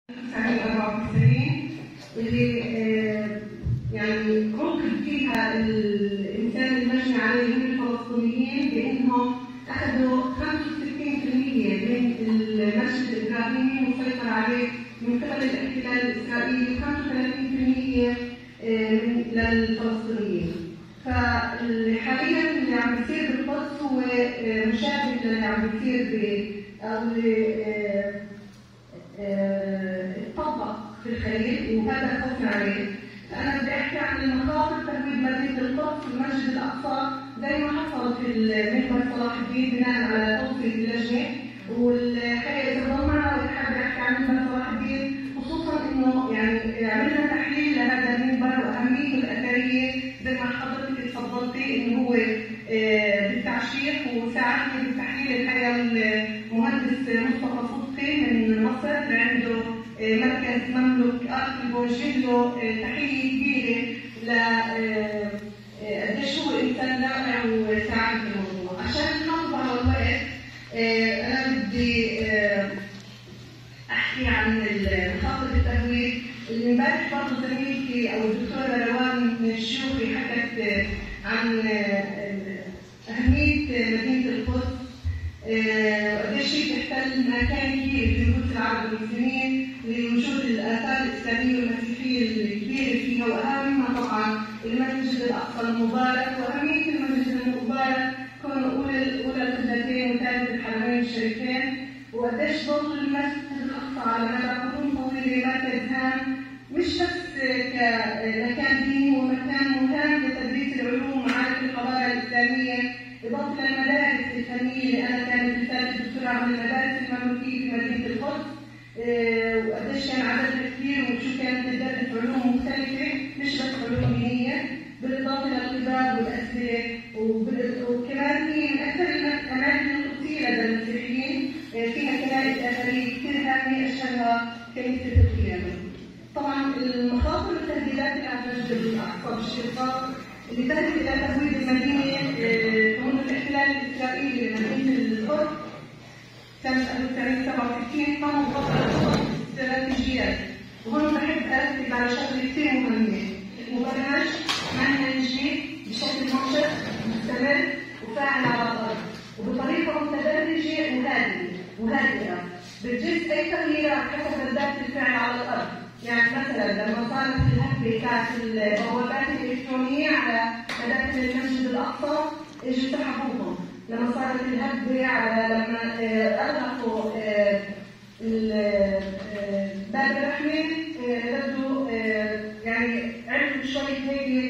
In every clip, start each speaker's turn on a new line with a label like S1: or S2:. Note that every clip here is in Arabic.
S1: 1994 اللي يعني عوقب فيها الانسان المجني عليهم الفلسطينيين بانهم اخذوا 65% من المسجد الابراهيمي مسيطر عليه من قبل الاحتلال الاسرائيلي، 35% للفلسطينيين. فحاليا اللي عم بيصير بالقدس هو مشابه للي عم بيصير او طبق في الخليل، وهذا خوف عليه. فأنا بدي أحكي عن المخاطر تهويد مدينة القدس والمسجد الأقصى زي ما حصل في المنبر صلاح الدين بناء على توصية اللجنة. والحقيقة إذا ضل معنا وحابة أحكي عن منبر صلاح الدين، خصوصا إنه يعني عملنا تحليل لهذا المنبر وأهميته الأثرية زي ما حضرتك تفضلتي إنه هو بالتعشيق، وساعدني بالتحليل الحقيقة المهندس مصطفى صدقي من مصر اللي عنده مركز مملوك ارض بوجه له تحيه كبيره ل قديش هو انسان رائع وساعد في الموضوع. عشان نحافظ على الوقت انا بدي احكي عن مخاطر التهويد اللي امبارح برضه زميلتي او الدكتوره روان من الشيوخي حكت عن اهميه مدينه القدس وقديش هي تحتل مكان كبير في القدس العرب والمسلمين لوجود الاثار الاسلاميه والمسيحيه الكبيره فيها، واهمها طبعا المسجد الاقصى المبارك. واهميه المسجد المبارك كونه اولى القبلتين وثالث الحرمين الشريفين، وقديش ظل المسجد الاقصى على مدى قرون طويله مركز هام مش بس كمكان ديني ومكان مهم لتدريس العلوم ومعارف الحضاره الاسلاميه، إضافة للمدارس الفنية اللي أنا كانت رسالة الدكتوراه عن المدارس المملوكية في مدينة القدس، وقديش كان عددها كثير وشو كانت تدرس علوم مختلفة مش بس علوم دينية، بالإضافة للقباب والأسئلة، وكمان هي من أكثر الأماكن القدسية لدى المسيحيين، فيها كنائس أثرية كثير هامة أشهرها كنيسة القيامة. طبعا المخاطر والتهديدات اللي على المسجد الأقصى بالشرطة اللي تهدد إلى تهويد المدينة منذ الاحتلال الإسرائيلي لمدينة القدس سنة 1967 قاموا بوضع استراتيجيات. وهون بحب أركز على شغلة كثير مهمة، المبرمج منهجي بشكل نشط مستمر وفاعل على الأرض وبطريقة متدرجة وهادئة بتجس أي تغييرات حسب ردات الفعل على الأرض. يعني مثلا لما صارت الهبه بتاعت البوابات الالكترونيه على مداخل المسجد الاقصى اجوا سحبوهم، لما صارت الهبه على لما اغلقوا باب الرحمه بدوا يعني عرفوا شوي هيك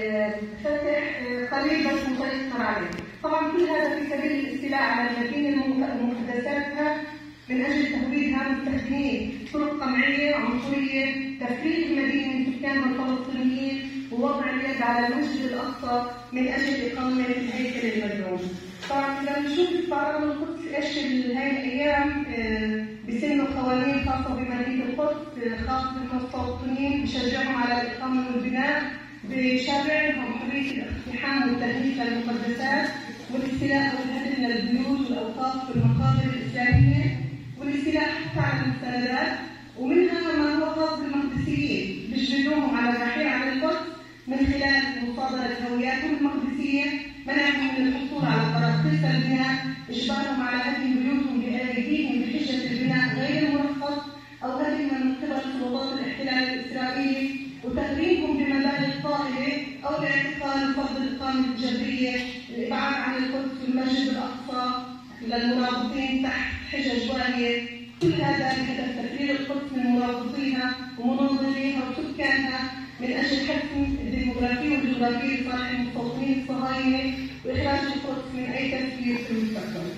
S1: فتح قليل بس مسيطر عليه. طبعا كل هذا في سبيل الاستيلاء على المدينه ومقدساتها من اجل تهويدها مستخدمين طرق قمعيه عنصريه، تفريغ المدينه من سكانها الفلسطينيين، ووضع اليد على المسجد الاقصى من اجل اقامه الهيكل المدعوم. طبعا لما نشوف الفراغ القدس ايش هاي الايام بيسنوا قوانين خاصه بمدينه القدس خاصه بالمستوطنين، بشجعهم على الاقامه والبناء، بشرع لهم حريه الاقتحام والتهديد للمقدسات والاستيلاء والهدم للبيوت والاوقاف والمقابر الاسلاميه والاستيلاء حتى على المستندات، ومنها ما هو خاص بالمقدسيين بيجبروهم على الرحيل عن القدس من خلال مصادره هوياتهم المقدسيه، منعهم من الحصول على قراطيس البناء، اجبارهم على هدم بيوتهم بايديهم بحجه البناء غير المرخص او هدمها من قبل سلطات الاحتلال الاسرائيلي، وتغريمهم بمبالغ طائله او باعتقال فرض الاقامه الجبريه، الابعاد عن القدس والمسجد الاقصى للمرابطين تحت حجج واهيه. كل هذا بهدف تفريغ القدس من مرابطيها ومناظريها وسكانها من اجل حسم الديموغرافيه والجغرافيه لصالح المستوطنين الصهاينه واخراج القدس من اي تفكير في المستقبل.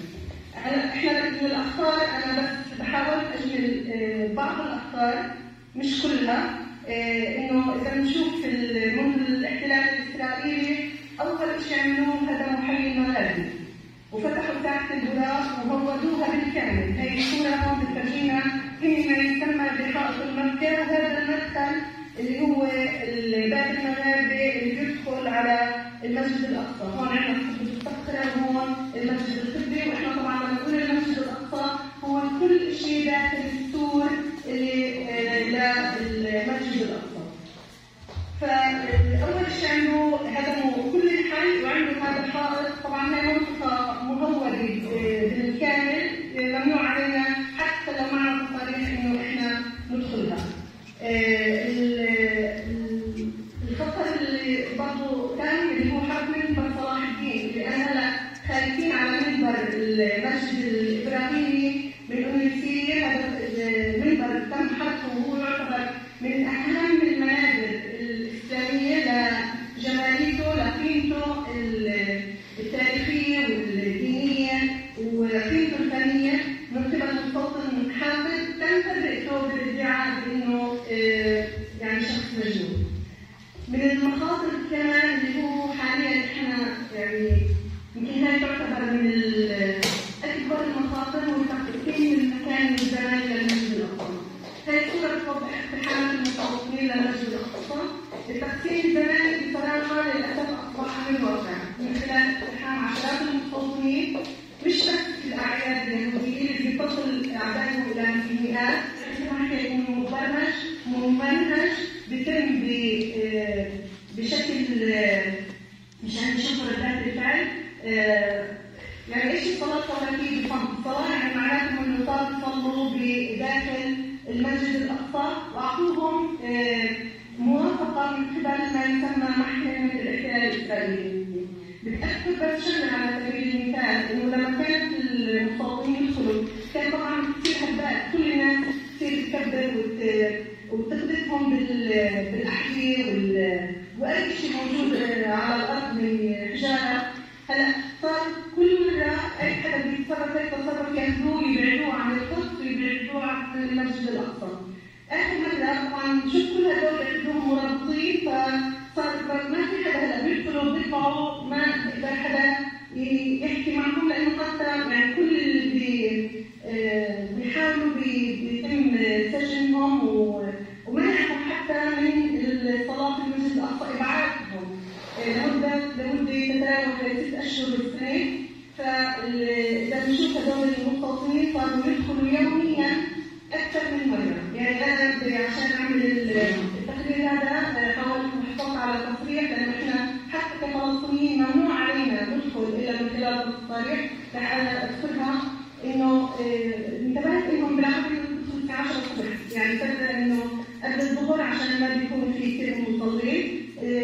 S1: احنا من الاخطار انا بس بحاول اجمل بعض الاخطار مش كلها. انه اذا بنشوف منذ الاحتلال الاسرائيلي اول شيء عملوه هدموا حي المغازي وفتحوا ساحه البراق وهودوها بالكامل. هي الصوره هون بتفرجينا هي ما يسمى بحائط المكه، وهذا المدخل اللي هو باب المغاربه اللي بيدخل على المسجد الاقصى. هون عندنا قبه الصخره وهون المسجد القبلي، واحنا طبعا لما نقول المسجد الاقصى هو كل شيء داخل السور اللي من المخاطر كمان اللي هو حاليا احنا يعني يمكن هاي تعتبر من اكبر المخاطر هو تقسيم المكان والزمان للمسجد الاقصى. هاي الصوره توضح اقتحامات المتطوعين للمسجد الاقصى. التقسيم الزماني بصراحه للاسف اصبح من الواقع من خلال اقتحام عشرات المتطوعين مش بس في الاعياد اليهوديه اللي بتصل اعدادهم الى المئات، راح يكون ممنهج بيتم بشكل مشان نشوف ردات الفعل. يعني ايش الصلاه التوحيد بفضل الصلاه؟ يعني معناته انه صاروا يصلوا بداخل المسجد الاقصى واعطوهم موافقه من قبل ما يسمى محكمه الاحتلال الاسرائيلي. بتاكد بس شغله على سبيل المثال انه لما كانت المستوطنين يدخلوا كان طبعا كثير هباء، كل الناس تصير تكبر وتقذفهم بالاحذيه واي شيء موجود على الارض من حجاره. هلا صار كل مره اي حدا بيتصرف هيك تصرف ياخذوه يبعدوه عن القدس ويبعدوه عن المسجد الاقصى. اخر مره طبعا شوف كل هدول ياخذوهم مرابطين، فصار ما في حدا هلا بيدخلوا بيطلعوا ما بيقدر حدا يحكي معهم لانه حتى يعني كل اللي بيحاولوا بيتم سجنهم ومنعهم حتى من الصلاه في المسجد الاقصى، ابعادهم لمده تتراوح 6 اشهر بالسنه. فاذا بنشوف هذول المستوطنين صاروا يدخلوا يوميا اكثر من مره. يعني انا عشان اعمل التقرير هذا حاولت احصل على تصريح، لانه احنا حتى كفلسطينيين ممنوع علينا ندخل الا من خلال التصاريح. رح اذكرها انه انتبهت انهم بالعاده بيدخلوا الساعه 10 الصبح، يعني تبدا انه قبل الظهر عشان ما بيكون في كثير مصلين.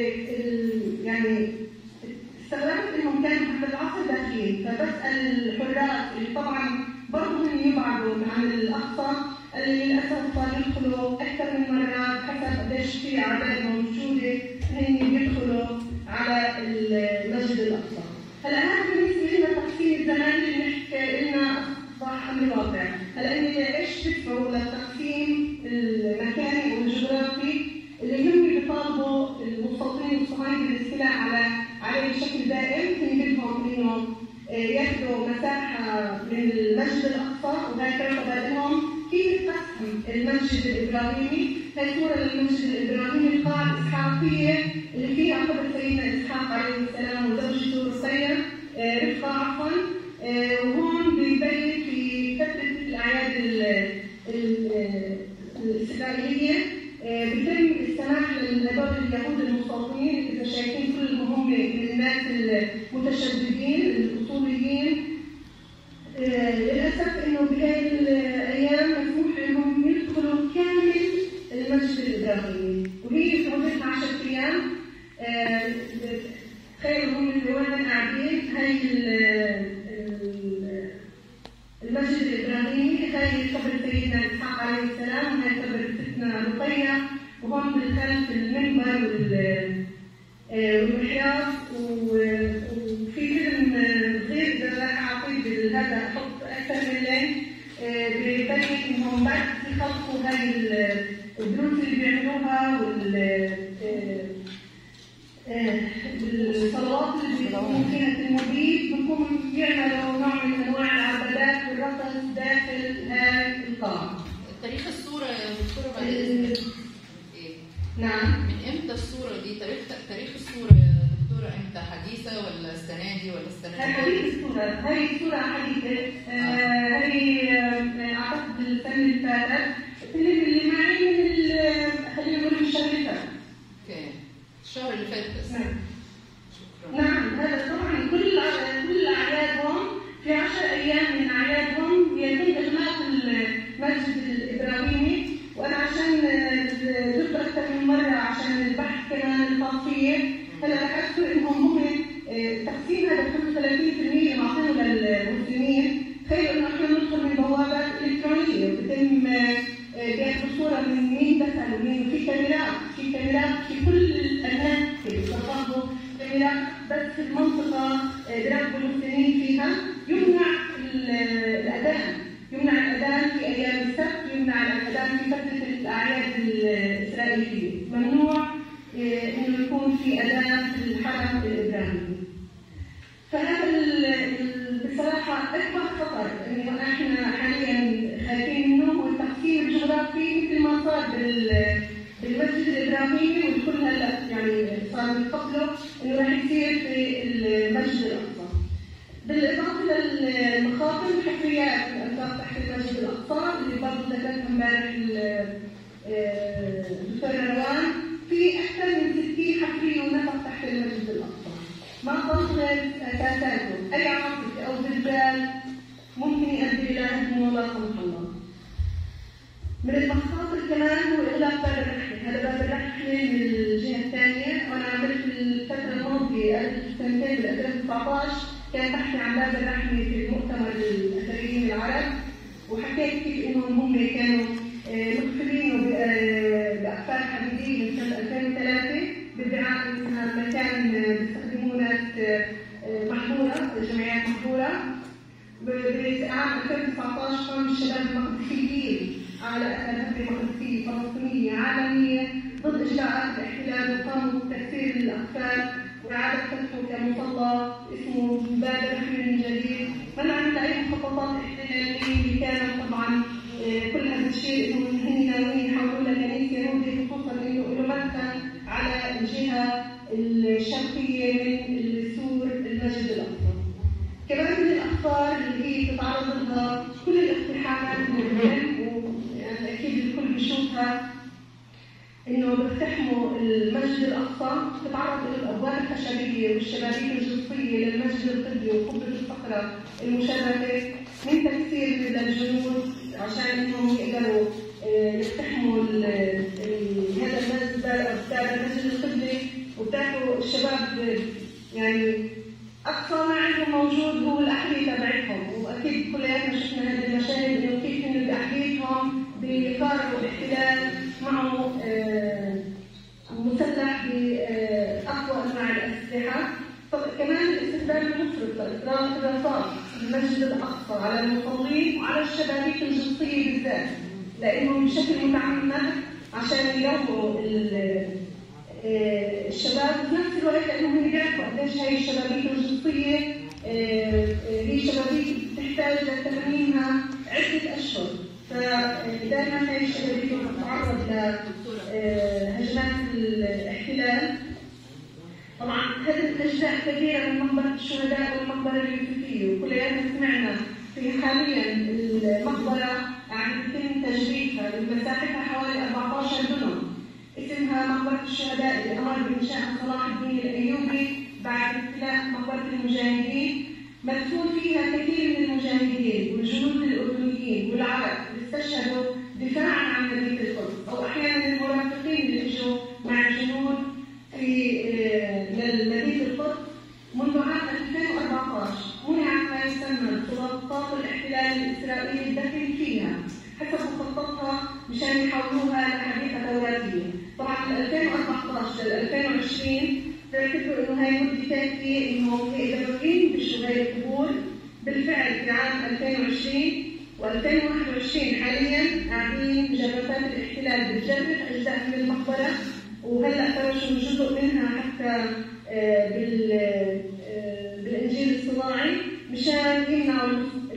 S1: يعني استغربت انهم كانوا قبل العصر داخلين، فبسال الحراس اللي طبعا برضه هم يبعدوا عن الاقصى اللي للاسف صاروا يدخلوا اكثر من مره حسب قديش في اعداد موجوده هن بيدخلوا على المسجد الاقصى. هلا هذا بالنسبه لنا تقسيم الزمان اللي نحكي لنا اصبح امر واقع. هلا اني ايش تدفعوا للتقسيم المكاني والجغرافي اللي هم بيطالبوا المستوطنين الصهاينه بالاستيلاء عليه بشكل دائم. هم بدهم انه ياخذوا مساحه من المسجد الاقصى، وهي تعتبر لهم كيف تقسم المسجد الابراهيمي. هي صوره للمسجد الابراهيمي، القاعه الاسحاقيه اللي فيها قبر سيدنا اسحاق عليه السلام وزوجته رقيه رفقه عفوا. وهون بيبين في فتره الاعياد الاسرائيليه بيتم السماح لهذول اليهود المستوطنين، اذا شايفين كلهم هم من الناس المتشددين الاصوليين. للاسف انه بهذه الايام مسموح لهم يدخلوا كامل المسجد الابراهيمي، وهي في مدتها 10 ايام. تخيلوا هم اللي وين قاعدين. هاي المسجد الابراهيمي، هاي قبر سيدنا اسحاق عليه السلام، وهاي قبر ستنا رقيه، وهون بالخلف المنبر والمحراب. وفي فيلم صغير اذا راح اعطيه هذا احط اكثر من لين ببين انهم بعد يخلقوا هاي الدروس اللي بيعملوها والصلوات اللي بيكونوا فيها المبيد، بيكون يعملوا نوع من انواع العبادات والرقص داخل هاي القاعه.
S2: تاريخ الصوره يا دكتوره بعد اذنك ايه؟
S1: نعم.
S2: من امتى الصوره دي؟ تاريخ الصوره يا دكتوره امتى؟ حديثه ولا السنه دي ولا السنه دي؟
S1: هذه الصوره، هي الصوره حديثه. هي اعتقد السنه اللي فاتت. اللي معي من خلينا نقول من الشهر اللي فات.
S2: اوكي، الشهر اللي فات بس.
S1: نعم.
S2: شكرا.
S1: نعم، هذا طبعا كل اعيادهم في 10 ايام من اعيادهم يتم اغلاق المسجد الابراهيمي. وانا عشان زرت اكثر من مره عشان البحث كمان الخاص فيه، هلا رح اذكر انهم التقسيم هذا 35% معطينه للمسلمين. تخيلوا انه احنا ندخل من بوابات الكترونيه وبتم بياخذوا صوره من مين دخل ومين، في كاميرات في كل الاماكن، بياخذوا كاميرات بس في المنطقه بيراقبوا المسلمين فيها. يمنع الاذان في ايام السبت، يمنع الاذان في فتره الاعياد الاسرائيليه. ممنوع انه بالمسجد الابراهيمي، والكل هلا يعني صار من قبله انه راح يصير في المسجد الاقصى. بالاضافه للمخاطر الحفريات الانفاق تحت المسجد الاقصى اللي برضه ذكرتها امبارح الدكتور روان، في اكثر من 60 حفريه ونفق تحت المسجد الاقصى. ما ضمن اساساته اي عاصفه او زلزال ممكن يؤدي الى هدمه لا سمح الله. من المخاطر كمان هو اغلاق باب الرحله، هذا باب الرحله من الجهه الثانيه، وانا عملت في الفتره الماضيه سنتين بال 2019 كان بحثي عن باب الرحله في مؤتمر الاثريين العرب، وحكيت كيف انهم هم كانوا مقفلينه باقفال حديديه من سنه 2003 بادعاء انها مكان بيستخدموه ناس محظوره، جمعيات محظوره. بعام 2019 قام الشباب المقدسيين على اثر هجمه مقدسيه فلسطينيه عالميه ضد اجراءات الاحتلال، وقاموا بتكسير الاقفال واعاده فتحه كمصلى اسمه باب الرحمه من جديد، منعا من اي مخططات احتلاليه اللي كانت طبعا كل هذا الشيء انه هن ناويين يحولوا لكنيسه يهوديه، خصوصا انه له مدخل على الجهه الشرقيه من سور المسجد الاقصى. كمان من الاخطار اللي هي تتعرض لها كل الاقتحامات يعني اكيد الكل بيشوفها، انه بيقتحموا المسجد الاقصى، بتتعرض للابواب الخشبيه والشبابيك الجصيه للمسجد القبلي وقبه الصخره المشرفه من تكسير للجنود عشان انهم يقدروا يقتحموا هذا المسجد او المسجد القبلي. وبتعرفوا الشباب يعني اقصى ما عندهم موجود هو الاحذيه تبعتهم، واكيد كلياتنا شفنا هذه المشاهد انه كيف انه باحذيتهم بيقاربوا الاحتلال معه مسلح باقوى انواع الاسلحه. كمان الاستخدام المفرط لاطلاق الرصاص في المسجد الاقصى على المصلين وعلى الشبابيك الجصيه بالذات، لانه بشكل متعمد عشان يلوموا الشباب، وفي نفس الوقت لانهم بيعرفوا قديش هي الشبابيك الجصيه هي شبابيك تحتاج لترميمها عده اشهر، فدائما هي الشبابيك تتعرض لهجمات الاحتلال. طبعا هذه اجزاء كثيره من مقبره الشهداء والمقبره اليوسفيه، وكلياتنا سمعنا في حاليا المقبره عم يتم تجريدها مساحتها حوالي 14 دونم، اسمها مقبره الشهداء اللي امر بانشائها صلاح الدين الايوبي بعد اختلاء مقبره المجاهدين. مدفون فيها كثير من المجاهدين والجنود الاردنيين والعرب اللي استشهدوا دفاعا عن مدينه القدس، او احيانا المرافقين اللي اجوا مع الجنود في لمدينه القدس. منذ عام 2014 منعت ما يسمى خطط الاحتلال الاسرائيلي الداخلي فيها حسب مخططها مشان يحولوها لحديقه دوليه. طبعا من 2014 ل 2020 بيعتبروا انه هي مده كافيه انهم يقدروا ينبشوا هي القبور. بالفعل في عام 2020 و2021 حاليا قاعدين مجرفات الاحتلال بتجرف اجزاء من المقبره، وهلا فرشوا جزء منها حتى بالانجيل الصناعي مشان يمنعوا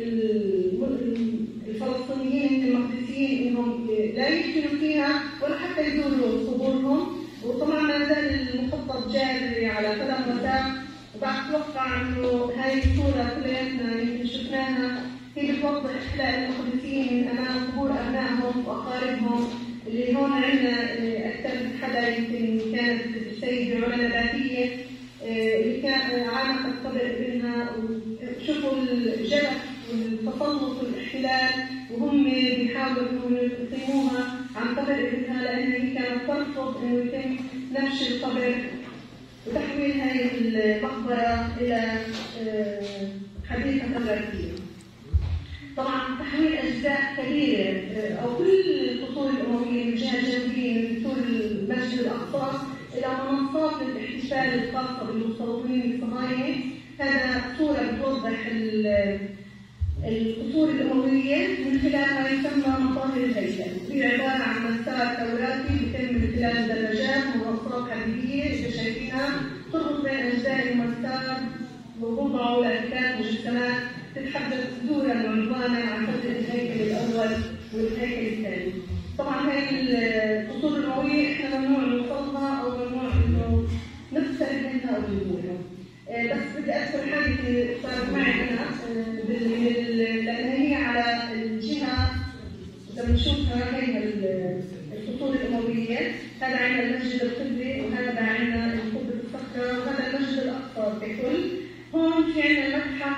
S1: الفلسطينيين المقدسيين انهم لا يدخلوا فيها ولا حتى يزوروا قبورهم. وطبعا ما زال المخطط جاري على قدم وساق، وبتوقع انه هاي الصوره كلياتنا يمكن شفناها هي بتوضح احلال المقدسيين من امام قبور ابنائهم واقاربهم. اللي هون عندنا اكثر من حدا يمكن كانت السيده علا نباتيه اللي كان عانقت قبر ابنها، وشوفوا الجرح والتسلط والاحتلال وهم بيحاولوا انهم يقيموها عن قبر ابنها، لان هي كانت ترفض انه يتم نبش القبر وتحويل هذه المقبره الى حديقه دوليه. طبعا تحويل اجزاء كبيره او كل القصور الامويه من الجهه الجنوبيه من سور المسجد الاقصى الى منصات للاحتفال الخاصه بالمستوطنين الصهاينه، هذا صوره بتوضح القصور الامويه من خلال ما يسمى مطاهر الهيكل. هي عباره عن مسار ثوراتي بيتم من خلال دراجات ومنصات حديديه اذا شايفينها تربط بين اجزاء المسار ووضعوا لاركان مجسمات تتحدث دورا وعنوانا عن فتره الهيكل الاول والهيكل الثاني. طبعا هاي هذه صارت معي أنا لأن هي على الجهة إذا بنشوفها هي الفصول الأموية. هذا عندنا المسجد القبلي وهذا عندنا القبة الصخرة وهذا المسجد الأقصى ككل. هون في عندنا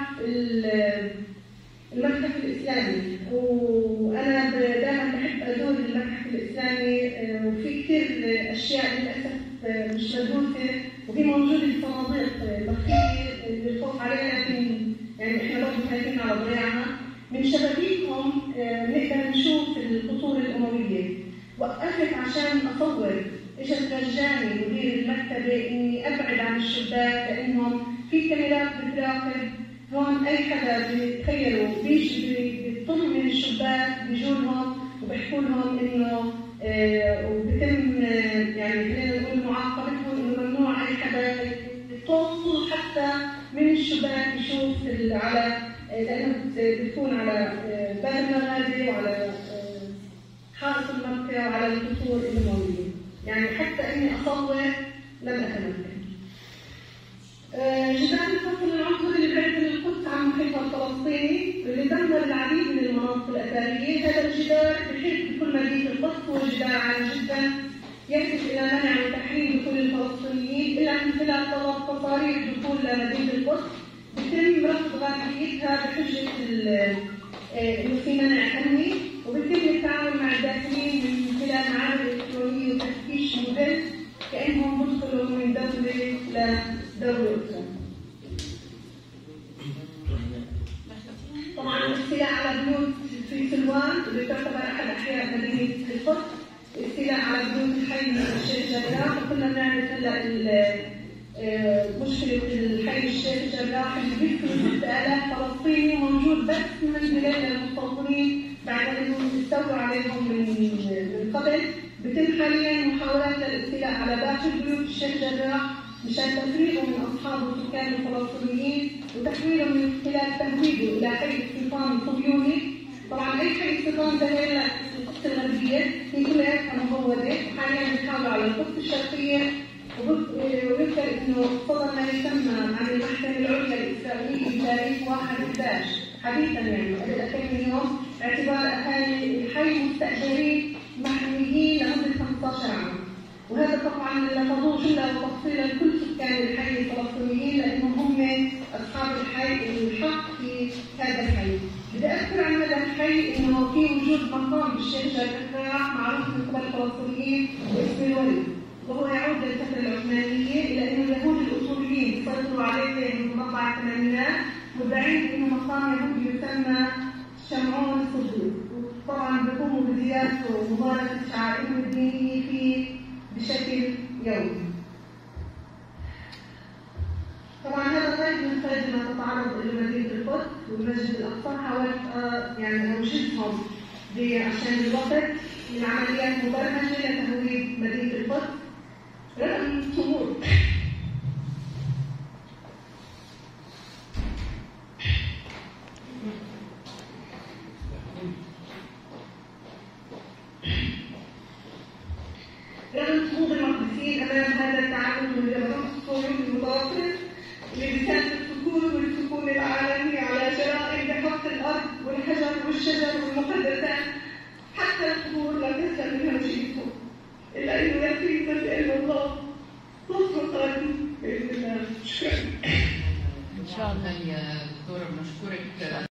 S1: المتحف الإسلامي، وأنا دائما بحب أزور المتحف الإسلامي، وفي كثير أشياء للأسف مش مدروسة وهي موجودة في صناديق مخفية للخوف عليها، لكن يعني إحنا برضه خايفين على ضياعها. من شبابيكهم نقدر نشوف القصور الأموية. وقفت عشان أصور، إجت رجاني مدير المكتبة إني أبعد عن الشباك لأنهم في كاميرات بتراقب. هون أي حدا بيتخيلوا بيجي بيطل من الشباك بيجولهم وبيحكوا لهم إنه وبتم يعني خلينا نقول معاقبتهم إنه ممنوع أي حدا يطل حتى من الشباك يشوف على، لأنه بتكون على باب المغازي وعلى حائط المنطقة وعلى القصور الأموية. يعني حتى إني أصور لم أتمكن. جدار الفصل العنصري اللي بيعزل القدس عن محيطها الفلسطيني اللي دمر العديد من المناطق الأثرية. هذا الجدار بحيث بكل مدينة القدس هو جدار عام جدا يهدف إلى منع وتحريم دخول الفلسطينيين إلا من خلال طلب تصاريح دخول لمدينة القدس بيتم رفض غالبيتها بحجة إنه في منع أمني، وبيتم التعامل مع الداخلين من خلال معابر إلكترونية وتفتيش مدل كأنهم بدخلوا من دولة لدولة أخرى. طبعا الاستيلاء على بيوت في سلوان اللي تعتبر أحد أحياء مدينة القدس، الاستيلاء على بيوت الحي الشيخ جراح، وكنا بنعرف هلا مشكلة الحي الشيخ جراح اللي بيدخل 6000 فلسطيني موجود بس منزلين للمستوطنين بعد أنهم استولوا عليهم من قبل. بتم حاليا محاولات للاستيلاء على باقي بيوت الشيخ جراح مشان تفريغه من أصحاب السكان الفلسطينيين وتحويله من خلال تهويده إلى حي استيطان صهيوني. طبعا أي حي استيطان ده هي القدس الغربية هي كلها مهودة، وحاليا بنحاول على القدس الشرقية. وذكر إنه صدر ما يسمى عن المحكمة العليا الإسرائيلية بتاريخ 1/11 حديثا يعني قبل 2000 يوم اعتبار أهالي الحي مستأجرين محميين لمدة 15 عام. وهذا طبعا لفظوه جملة وتفصيلا لكل سكان الحي الفلسطينيين لأنهم هم أصحاب الحي الحق في هذا الحي. بدي أذكر عن هذا الحي إنه في وجود مقام بالشيخ جراح معروف من قبل الفلسطينيين باسم الولي، وهو يعود للفترة العثمانية إلى أن اليهود الأصوليين سيطروا عليه من مطلع الثمانينات مدعين أنه مقام يهودي يسمى شمعون الصدوق، وطبعا بيقوموا بزيارته وممارسة شعائرهم الدينية فيه بشكل يومي. طبعا هذا طيب من خلال ما تتعرض إلى مدينة القدس والمسجد الأقصى. حاولت يعني أوجدهم عشان الوقت من عمليات مبرمجة لتهويد مدينة القدس رغم الصمود. رغم صمود المقدسين أمام هذا التعامل من الجبروت الصهيوني المتوسط اللي بيساند السكون والسكون العالمي على جرائم بحق الأرض والحجر والشجر والمقدسات حتى القبور لا تسلم منها وجهتهم إلا أنه يكفي بإذن الله نصر قادم بإذن الله. شكرا.
S2: إن شاء الله يا دكتورة بنشكرك.